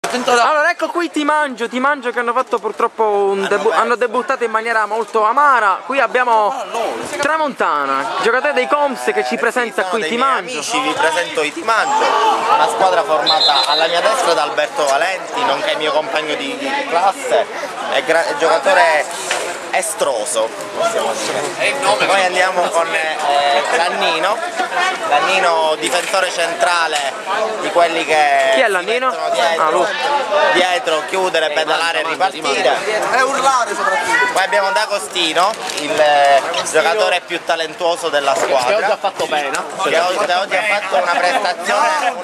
Allora ecco qui Ti Mangio che hanno fatto purtroppo hanno debuttato in maniera molto amara. Qui abbiamo Tramontana, giocatore dei Coms, che ci presenta qui Ti Mangio. Amici, vi presento i Ti Mangio, una squadra formata alla mia destra da Alberto Valenti, nonché mio compagno di classe e giocatore estroso. Poi andiamo con Lannino, difensore centrale, di quelli che chi è Lannino? Dietro, chiudere, pedalare e ripartire e urlare soprattutto. Poi abbiamo D'Agostino, il giocatore più talentuoso della squadra, che oggi ha fatto bene, che oggi ha fatto una prestazione,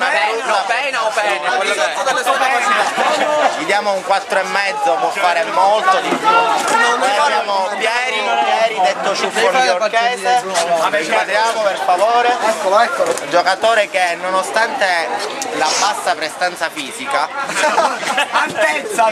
gli diamo un 4,5, può fare molto di più. Poi abbiamo Pieri, detto Ciuffoni Iorchese, inquadriamo per favore. Eccolo. Un giocatore che nonostante la bassa prestanza fisica, altezza,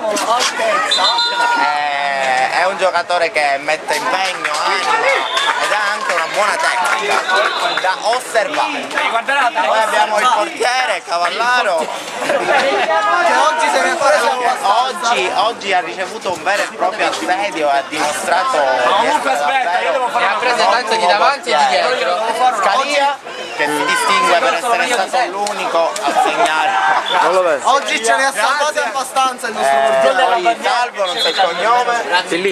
è un giocatore che mette impegno, anima ed ha anche una buona tecnica da osservare. Poi abbiamo il portiere Cavallaro, che oggi se ne oggi ha ricevuto un vero e proprio assedio e ha dimostrato di essere davvero rappresentanza di davanti e di dietro. Scalia, che si distingue per essere stato l'unico a segnare. Non lo vedo. oggi ce ne ha salvati abbastanza il nostro portiere. Poi Salvo, non so il cognome,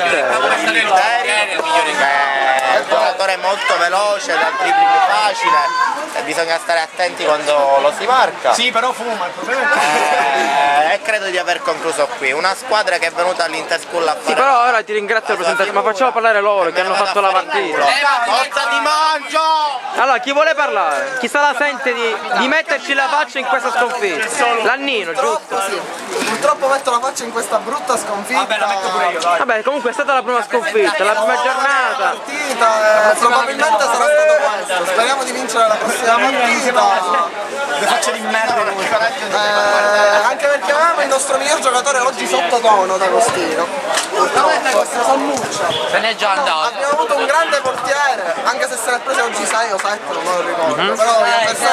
è un giocatore molto veloce, dal dribbling facile, e bisogna stare attenti quando lo si marca. Sì, però fuma, il problema è E credo di aver concluso qui. Una squadra che è venuta all'Interschool a fare... Sì, però ora ti ringrazio per presentare, ma facciamo parlare loro che hanno fatto la partita. Forza Ti Mangio! Allora, chi vuole parlare? Chi se la sente di metterci la faccia in questa sconfitta? Lannino, giusto? Purtroppo metto la faccia in questa brutta sconfitta. Vabbè, la metto pure io, dai. Vabbè, comunque è stata la prima sconfitta, la prima giornata. Probabilmente sarà stato questo. Speriamo di vincere la prossima partita. Le facce di merda come Anche perché avevamo il nostro miglior giocatore oggi sottotono, D'Agostino. Purtroppo, se n'è già andato. Abbiamo avuto un grande portiere, anche se se ne è preso oggi 6 o 7, non me lo ricordo. Però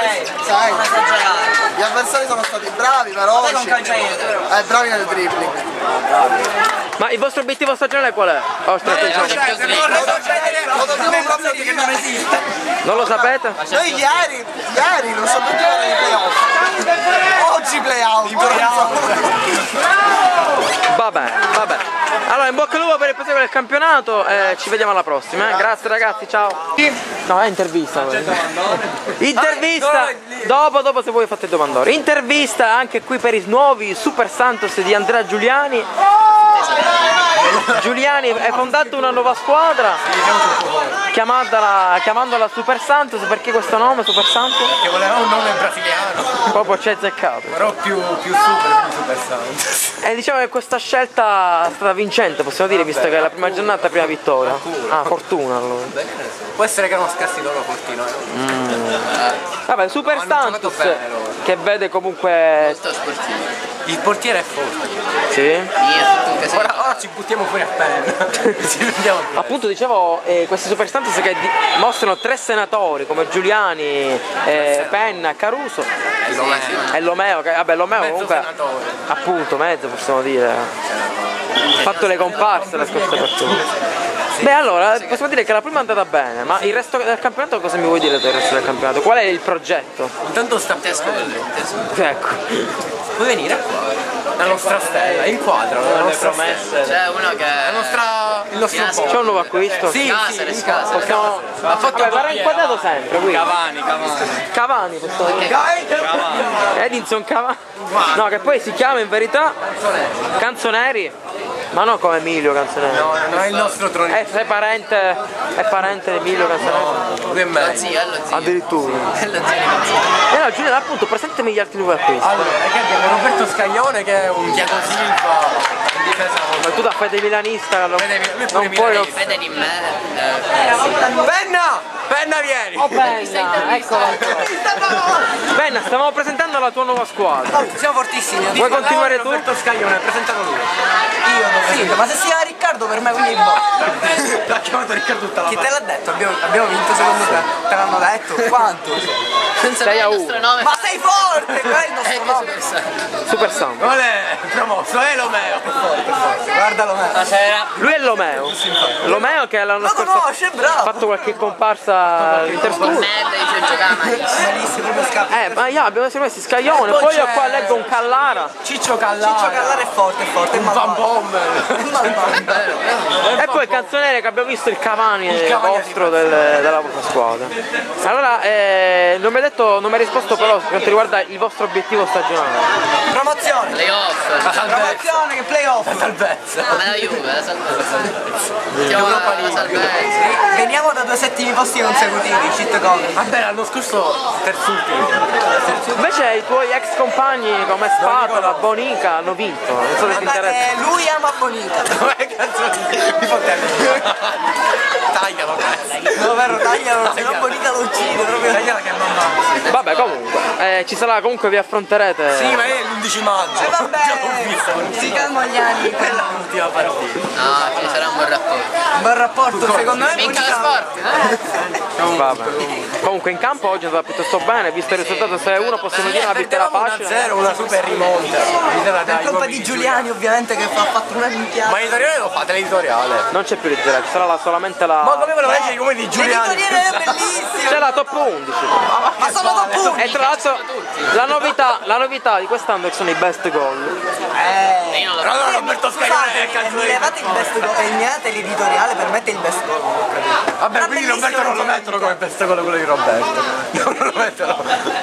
gli avversari sono stati bravi, veloci. Bravi nel dribbling. Ma il vostro obiettivo stagionale qual è? Lo dobbiamo proprio dire. Non lo sapete? Noi ieri non sappiamo giocare i playoff. Oggi playout. Vabbè. Allora, in bocca al lupo per il proseguo del campionato e ci vediamo alla prossima. Grazie ragazzi, ciao. No, è intervista. Intervista. Dopo se voi fate domandori. Intervista anche qui per i nuovi Super Santos di Andrea Giuliani. Giuliani ha fondato una nuova squadra chiamandola Super Santos. Perché questo nome Super Santos? Perché voleva un nome brasiliano. Proprio ci è azzeccato. Però più super di Super Santos. E diciamo che questa scelta è stata vincente, possiamo dire, visto che è la prima giornata, prima vittoria. Fortuna allora. Può essere che non scassi loro Fortino. Vabbè, Super Santos che vede comunque... Il portiere è forte. Sì? Ora ci buttiamo fuori a penna. Appunto dicevo, questi Super Santos che mostrano 3 senatori come Giuliani, Penna, Caruso e Lomeo, che vabbè Lomeo comunque appunto mezzo possiamo dire, ha fatto le comparse la scorsa partita. Beh, allora possiamo dire che la prima è andata bene, ma il resto del campionato cosa mi vuoi dire del resto del campionato? Qual è il progetto? Intanto sta Ecco. Puoi venire qua? La nostra stella, inquadra le nostre promesse. C'è uno che Il nostro po'. C'è un nuovo acquisto? Sì, Possiamo... verrà inquadrato sempre qui. Cavani, possiamo dire. Edinson Cavani. No, che poi si chiama in verità Canzoneri. Ma no come Emilio Canzoneri. No, non è il nostro tronino. È parente di Emilio Canzoneri. Lui è me. Addirittura. E no, Giuliano, appunto, presentami gli altri nuovi acquisti. Allora, che abbiamo Roberto Scaglione che è un Thiago Silva in difesa. Ma tu da fede milanista non puoi... Fede di me. Penna vieni! Oh Penna, ecco. Penna, stavamo presentando la tua nuova squadra. Siamo fortissimi. Vuoi continuare tu? Roberto Scaglione, presentalo lui. Io non sì, ma se si chiama Riccardo per me quindi no. L'ha chiamato Riccardo tutta la Chi te l'ha detto? Abbiamo vinto secondo te? Te l'hanno detto? Quanto? Senza il nostro nome. Ma sei forte! Qual è il nostro nome? Super Santos. Non è promosso, è Lomeo. Guardalo me. Lui è Lomeo. Lomeo che l'anno scorso ha Conosce, bravo. fatto qualche comparsa all'Interstudio. Bellissimo, proprio scappa. Ma yeah, abbiamo messi Scaglione, poi io qua leggo un Callara. Ciccio Callara. Ciccio Callara è forte, è Van Bommel. E poi il canzoniere che abbiamo visto il Cavani vostro della vostra squadra. Allora, non mi ha risposto però per quanto riguarda il vostro obiettivo stagionale. Promozione. Playoff. Promozione che playoff. Salvezza. Ma la Juve, la salvezza. Siamo la salvezza. Veniamo da 2 settimi posti consecutivi, cheat code. Vabbè, l'anno scorso terzultimo. Invece i tuoi ex compagni come Spatola, Bonica hanno vinto. Non so se ti interessa. Lui ama Bonica. Dov'è cazzo mi taglialo questo. No, vero, taglialo, se no Bonica lo uccide proprio. Tagliala che non va. Vabbè, comunque, ci sarà, comunque vi affronterete. Sì, ma è l'11 maggio. E vabbè, si calma gli anni. Quella è l'ultima partita. No, ci sarà un buon rapporto. Un bel rapporto, secondo me. Vinca la sport. Vabbè. Comunque in campo oggi è andata piuttosto bene, visto il risultato 6-1 possiamo dire una vittoria facile. 1-0, una super rimonta. Per colpa di Giuliani ovviamente che ha fatto una minchiata. Ma l'editoriale lo fate l'editoriale. Non c'è più l'editoriale, ci sarà solamente la. Ma come volevo leggere i nomi di Giuliani? L'editoriale è bellissimo. C'è la top 11. Ma sono top 11. E tra l'altro la novità di quest'anno sono i best goal. Io non lo Però allora Roberto Scaglione è il Mi canzone. levate il best goal, eliminate l'editoriale per mettere il best goal. Vabbè, quindi Roberto non lo mettono come best goal quello di Roberto. Non lo mettono.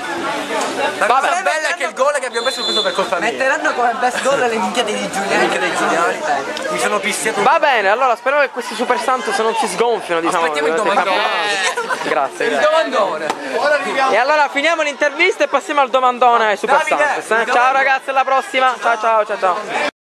La cosa bella è che il gol che abbiamo preso per colpa mia. Metteranno come best goal le minchiate di Giuliani. Anche dei Giuliani. Mi sono picchiato. Va bene, allora spero che questi Super Santos non si sgonfiano, diciamo. Aspettiamo il domandone. Grazie. Il domandone. Ora arriviamo. E allora finiamo l'intervista e passiamo al domandone ai Super Davide, Santos. Ciao ragazzi, alla prossima. Ciao ciao ciao ciao.